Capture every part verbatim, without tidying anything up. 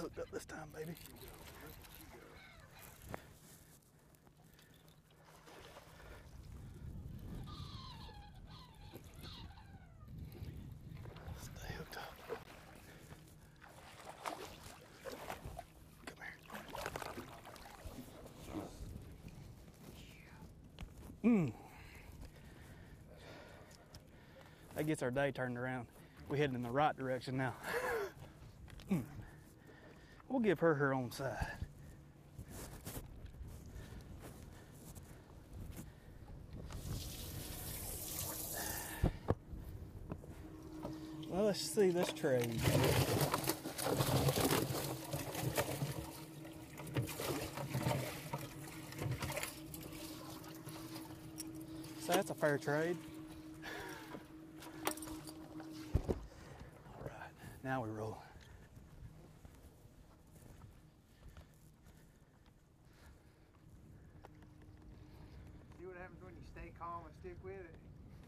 hooked up this time, baby. Stay hooked up. Come here. Mmm. That gets our day turned around. We're heading in the right direction now. mm. We'll give her her own side. Well, let's see this trade. So that's a fair trade. All right, now we roll. See what happens when you stay calm and stick with it.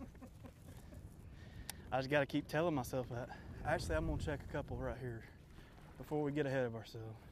I just got to keep telling myself that. Actually, I'm going to check a couple right here before we get ahead of ourselves.